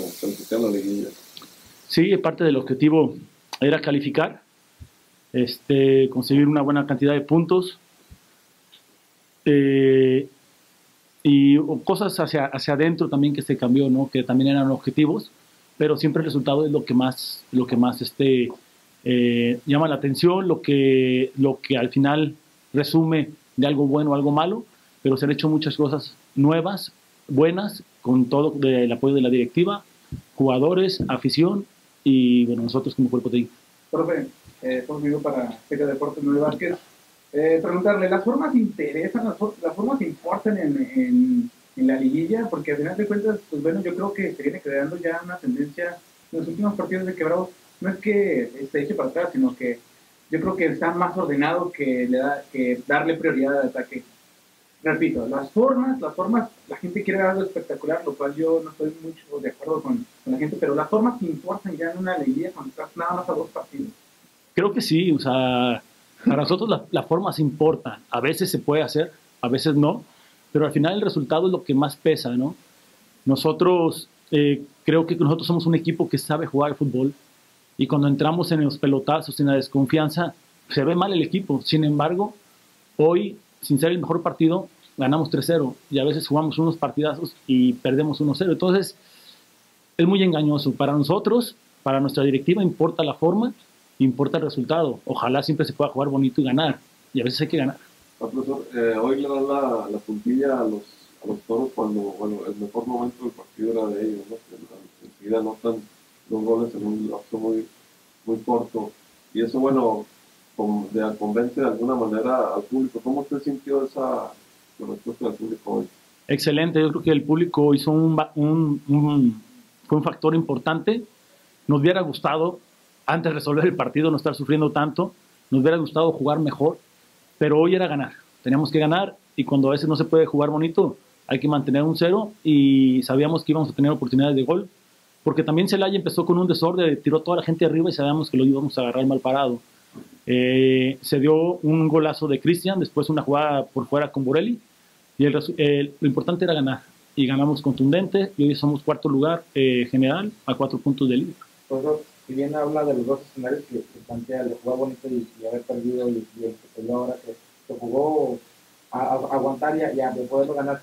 calificar la liguilla. Sí, parte del objetivo era calificar, conseguir una buena cantidad de puntos y cosas hacia adentro también que se cambió, ¿no? Que también eran objetivos, pero siempre el resultado es lo que más llama la atención, lo que al final resume de algo bueno o algo malo, pero se han hecho muchas cosas nuevas, buenas, con todo el apoyo de la directiva, jugadores, afición y bueno, nosotros como cuerpo técnico. Profe, estamos vivo para Azteca Deportes Nueve Vázquez. Preguntarle, ¿las formas interesan, las formas importan en la liguilla? Porque al final de cuentas, pues bueno, yo creo que se viene creando ya una tendencia en los últimos partidos de Quebrados. No es que se eche para atrás, sino que yo creo que está más ordenado que darle prioridad al ataque. Repito, las formas, la gente quiere algo espectacular, lo cual yo no estoy mucho de acuerdo con la gente, pero las formas importan ya en una liguilla cuando estás nada más a 2 partidos. Creo que sí, o sea, para nosotros las formas importan. A veces se puede hacer, a veces no, pero al final el resultado es lo que más pesa, ¿no? Nosotros, creo que nosotros somos un equipo que sabe jugar al fútbol y cuando entramos en los pelotazos, en la desconfianza, se ve mal el equipo. Sin embargo, hoy, sin ser el mejor partido, ganamos 3-0 y a veces jugamos unos partidazos y perdemos 1-0. Entonces, es muy engañoso. Para nosotros, para nuestra directiva, importa la forma, importa el resultado. Ojalá siempre se pueda jugar bonito y ganar. Y a veces hay que ganar. Profesor, hoy le dan la puntilla a los Toros cuando, bueno, el mejor momento del partido era de ellos, ¿no? Enseguida anotan 2 goles en un lapso muy corto. Y eso, bueno, convence de alguna manera al público. ¿Cómo usted sintió esa respuesta del público hoy? Excelente, yo creo que el público hizo fue un factor importante. Nos hubiera gustado, antes de resolver el partido, no estar sufriendo tanto, nos hubiera gustado jugar mejor, pero hoy era ganar. Teníamos que ganar y cuando a veces no se puede jugar bonito, hay que mantener un 0 y sabíamos que íbamos a tener oportunidades de gol, porque también Celaya empezó con un desorden, tiró a toda la gente arriba y sabíamos que lo íbamos a agarrar mal parado. Se dio un golazo de Cristian, después una jugada por fuera con Borelli, y lo importante era ganar, y ganamos contundente, y hoy somos 4º lugar general, a 4 puntos de líder. Profesor, si bien habla de los 2 escenarios que plantea, de jugar bonito y haber perdido, y el que perdió ahora que se jugó a aguantar y a poderlo ganar,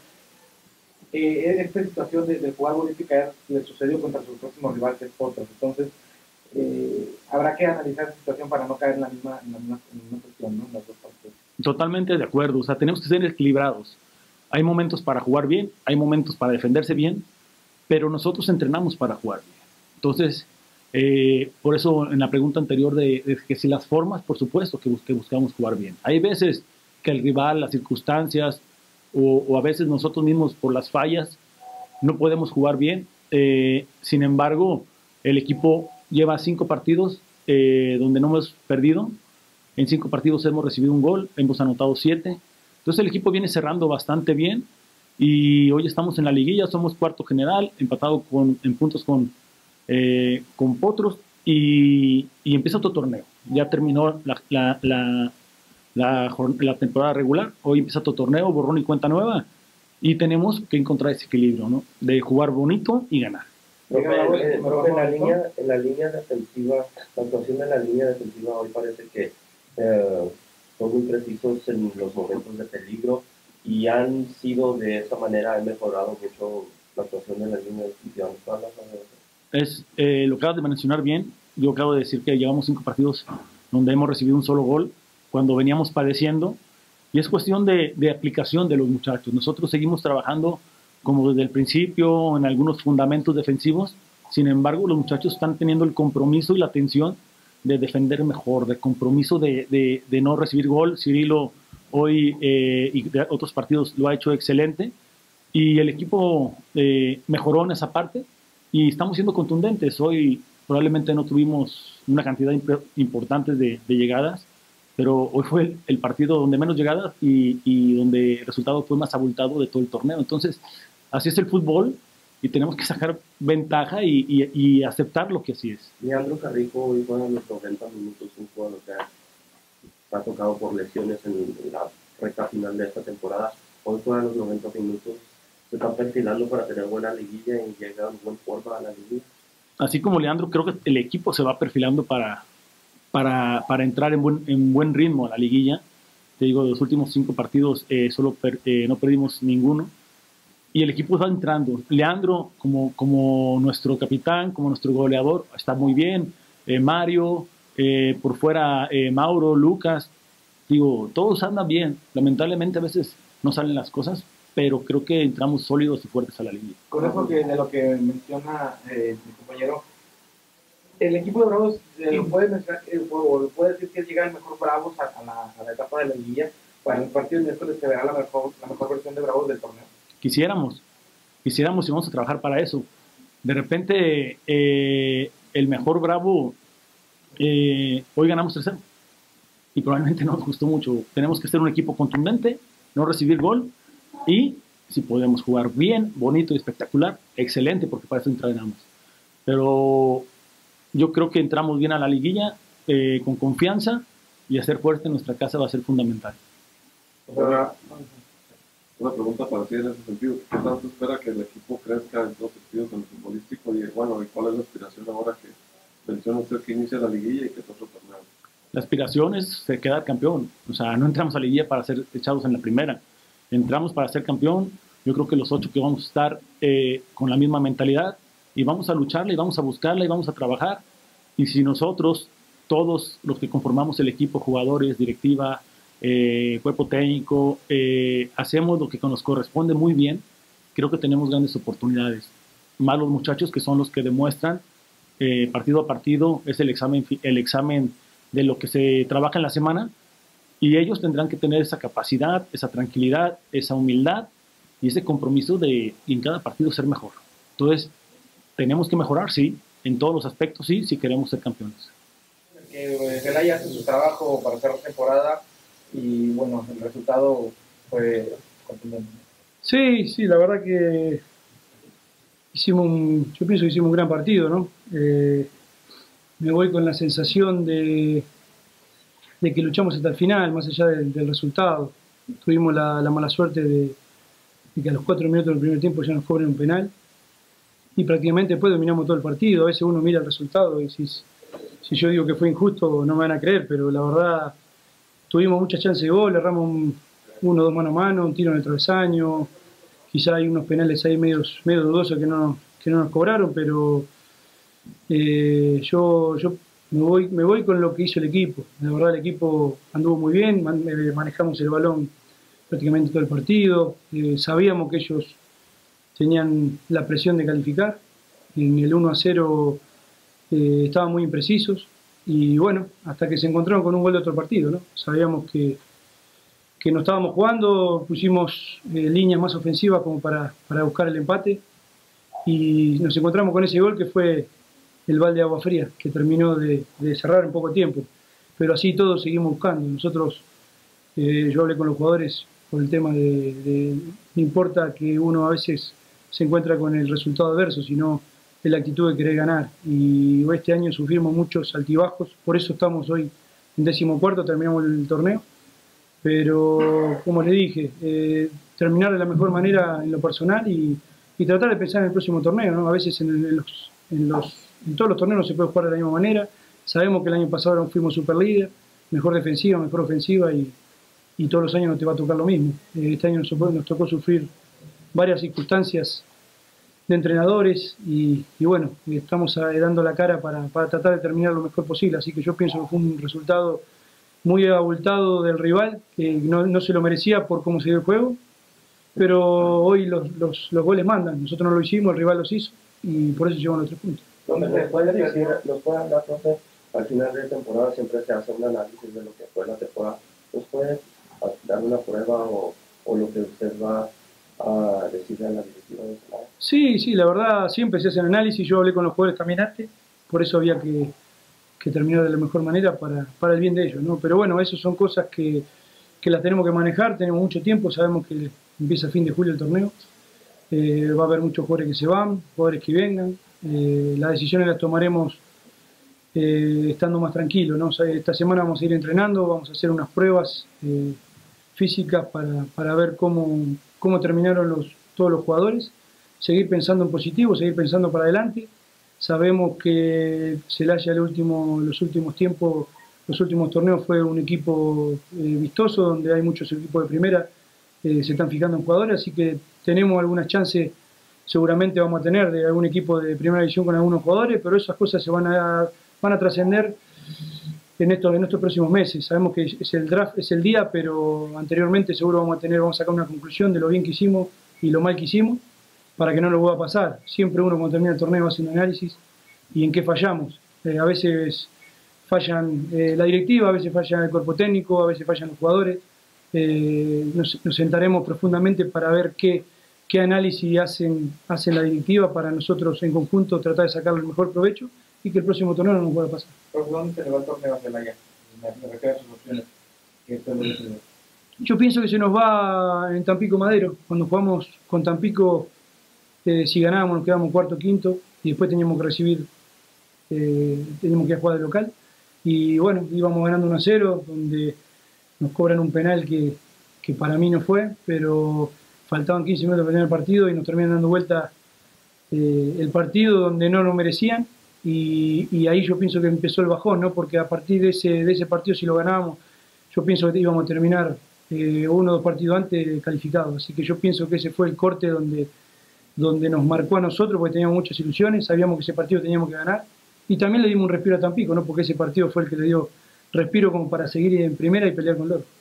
esta situación de jugar bonito y caer le sucedió contra su próximo rival, que es Potros. Entonces, habrá que analizar esa situación para no caer en la misma cuestión, ¿no? En las 2 partes. Totalmente de acuerdo, o sea, tenemos que ser equilibrados. Hay momentos para jugar bien, hay momentos para defenderse bien, pero nosotros entrenamos para jugar bien. Entonces, por eso en la pregunta anterior de que si las formas, por supuesto que buscamos jugar bien. Hay veces que el rival, las circunstancias, o a veces nosotros mismos por las fallas, no podemos jugar bien. Sin embargo, el equipo lleva 5 partidos donde no hemos perdido. En 5 partidos hemos recibido un gol, hemos anotado 7. Entonces el equipo viene cerrando bastante bien y hoy estamos en la liguilla, somos 4º general, empatado en puntos con Potros y empieza otro torneo. Ya terminó la temporada regular, hoy empieza otro torneo, borrón y cuenta nueva y tenemos que encontrar ese equilibrio, ¿no? De jugar bonito y ganar. En la línea defensiva, la actuación de la línea defensiva hoy parece que son muy precisos en los momentos de peligro y han sido de esa manera, han mejorado mucho la actuación de la línea defensiva. Lo acabas de mencionar bien. Yo acabo de decir que llevamos 5 partidos donde hemos recibido un solo gol cuando veníamos padeciendo y es cuestión de aplicación de los muchachos. Nosotros seguimos trabajando como desde el principio en algunos fundamentos defensivos, sin embargo los muchachos están teniendo el compromiso y la atención de defender mejor, de compromiso de no recibir gol. Cirilo hoy y de otros partidos lo ha hecho excelente y el equipo mejoró en esa parte y estamos siendo contundentes. Hoy probablemente no tuvimos una cantidad importante de llegadas, pero hoy fue el partido donde menos llegadas y donde el resultado fue más abultado de todo el torneo. Entonces, así es el fútbol y tenemos que sacar ventaja y aceptar lo que así es. Leandro Carrijo hoy juega los 90 minutos, un jugador que ha tocado por lesiones en la recta final de esta temporada. Hoy juega los 90 minutos. se está perfilando para tener buena liguilla y llegar en buena forma a la liguilla. Así como Leandro, creo que el equipo se va perfilando para entrar en buen ritmo a la liguilla. Te digo, de los últimos 5 partidos no perdimos ninguno. Y el equipo va entrando. Leandro, como nuestro capitán, como nuestro goleador, está muy bien. Mario, por fuera Mauro, Lucas. Digo, todos andan bien. Lamentablemente a veces no salen las cosas, pero creo que entramos sólidos y fuertes a la liguilla. Con eso de lo que menciona mi compañero, el equipo de Bravos puede mencionar o puede decir que llega el mejor Bravos a la etapa de la liguilla. Bueno, el partido de miércoles se verá la mejor versión de Bravos del torneo. Quisiéramos y vamos a trabajar para eso. De repente, el mejor Bravo, hoy ganamos 3-0 y probablemente no nos gustó mucho. Tenemos que ser un equipo contundente, no recibir gol y si podemos jugar bien, bonito y espectacular, excelente, porque para eso entrenamos. Pero yo creo que entramos bien a la liguilla con confianza y hacer fuerte en nuestra casa va a ser fundamental. Una pregunta para ti en ese sentido. ¿Qué tanto espera que el equipo crezca en todos sentidos, en el futbolístico? Y bueno, ¿y cuál es la aspiración ahora que menciona usted que inicia la liguilla y que es otro torneo? La aspiración es quedar campeón. O sea, no entramos a la liguilla para ser echados en la primera. Entramos para ser campeón. Yo creo que los 8 que vamos a estar con la misma mentalidad y vamos a lucharla y vamos a buscarla y vamos a trabajar. Y si nosotros, todos los que conformamos el equipo, jugadores, directiva, cuerpo técnico, hacemos lo que nos corresponde muy bien, creo que tenemos grandes oportunidades. Más los muchachos que son los que demuestran partido a partido, es el examen de lo que se trabaja en la semana, y ellos tendrán que tener esa capacidad, esa tranquilidad, esa humildad y ese compromiso de en cada partido ser mejor. Entonces, tenemos que mejorar, sí, en todos los aspectos, sí, si queremos ser campeones. Que Celaya hace su trabajo para cerrar temporada y bueno, el resultado fue contundente. Sí, la verdad que yo pienso que hicimos un gran partido, ¿no? Me voy con la sensación de que luchamos hasta el final, más allá del resultado. Tuvimos la mala suerte de que a los 4 minutos del primer tiempo ya nos cobren un penal y prácticamente después dominamos todo el partido. A veces uno mira el resultado y si yo digo que fue injusto no me van a creer, pero la verdad tuvimos muchas chances de gol, erramos 1 o 2 mano a mano, un tiro en el travesaño, quizá hay unos penales ahí medio dudosos que no nos cobraron, pero yo me voy con lo que hizo el equipo. La verdad el equipo anduvo muy bien, manejamos el balón prácticamente todo el partido, sabíamos que ellos tenían la presión de calificar, en el 1-0 estaban muy imprecisos y bueno, hasta que se encontraron con un gol de otro partido, ¿no? Sabíamos que no estábamos jugando, pusimos líneas más ofensivas como para buscar el empate y nos encontramos con ese gol que fue el balde de agua fría, que terminó de cerrar en poco tiempo, pero así todos seguimos buscando. Nosotros, yo hablé con los jugadores por el tema no importa que uno a veces se encuentra con el resultado adverso, sino de la actitud de querer ganar, y este año sufrimos muchos altibajos, por eso estamos hoy en 14º, terminamos el torneo, pero como les dije, terminar de la mejor manera en lo personal y tratar de pensar en el próximo torneo, ¿no? A veces en todos los torneos no se puede jugar de la misma manera. Sabemos que el año pasado fuimos superlíder, mejor defensiva, mejor ofensiva y todos los años no te va a tocar lo mismo. Este año nos tocó sufrir varias circunstancias de entrenadores y bueno, estamos dando la cara para tratar de terminar lo mejor posible, así que yo pienso que fue un resultado muy abultado del rival, que no se lo merecía por cómo se dio el juego, pero hoy los goles mandan, nosotros no lo hicimos, el rival los hizo y por eso llevamos los 3 puntos. ¿Nos pueden dar, profe, al final de temporada siempre se hace un análisis de lo que fue la temporada? ¿Nos puede dar una prueba o lo que usted va a decir a la directiva de Celaya? Sí, la verdad siempre se hace un análisis, yo hablé con los jugadores también antes, por eso había que terminar de la mejor manera para el bien de ellos, ¿no? Pero bueno, eso son cosas que las tenemos que manejar, tenemos mucho tiempo, sabemos que empieza a fin de julio el torneo, va a haber muchos jugadores que se van, jugadores que vengan, las decisiones las tomaremos estando más tranquilos, ¿no? O sea, esta semana vamos a ir entrenando, vamos a hacer unas pruebas físicas para ver cómo terminaron todos los jugadores, seguir pensando en positivo, seguir pensando para adelante. Sabemos que Celaya los últimos tiempos, los últimos torneos fue un equipo vistoso, donde hay muchos equipos de primera, se están fijando en jugadores, así que tenemos algunas chances, seguramente vamos a tener de algún equipo de primera división con algunos jugadores, pero esas cosas se van a trascender en estos próximos meses. Sabemos que es el draft, es el día, pero anteriormente seguro vamos a sacar una conclusión de lo bien que hicimos y lo mal que hicimos, para que no lo vuelva a pasar. Siempre uno cuando termina el torneo hace un análisis y en qué fallamos. A veces fallan la directiva, a veces falla el cuerpo técnico, a veces fallan los jugadores. Nos sentaremos profundamente para ver qué análisis hacen la directiva para nosotros en conjunto tratar de sacarle el mejor provecho y que el próximo torneo no nos vuelva a pasar. ¿Por dónde se le va el torneo a Celaya? Me refiero a sus opciones. Yo pienso que se nos va en Tampico Madero. Cuando jugamos con Tampico, si ganábamos nos quedábamos cuarto, quinto y después teníamos que recibir, teníamos que ir a jugar de local. Y bueno, íbamos ganando 1-0, donde nos cobran un penal que para mí no fue, pero faltaban 15 minutos para terminar el partido y nos terminan dando vuelta el partido donde no lo merecían. Y ahí yo pienso que empezó el bajón, ¿no? Porque a partir de ese partido, si lo ganábamos, yo pienso que íbamos a terminar 1 o 2 partidos antes calificados. Así que yo pienso que ese fue el corte donde nos marcó a nosotros, porque teníamos muchas ilusiones, sabíamos que ese partido teníamos que ganar. Y también le dimos un respiro a Tampico, ¿no? Porque ese partido fue el que le dio respiro como para seguir en primera y pelear con Loro.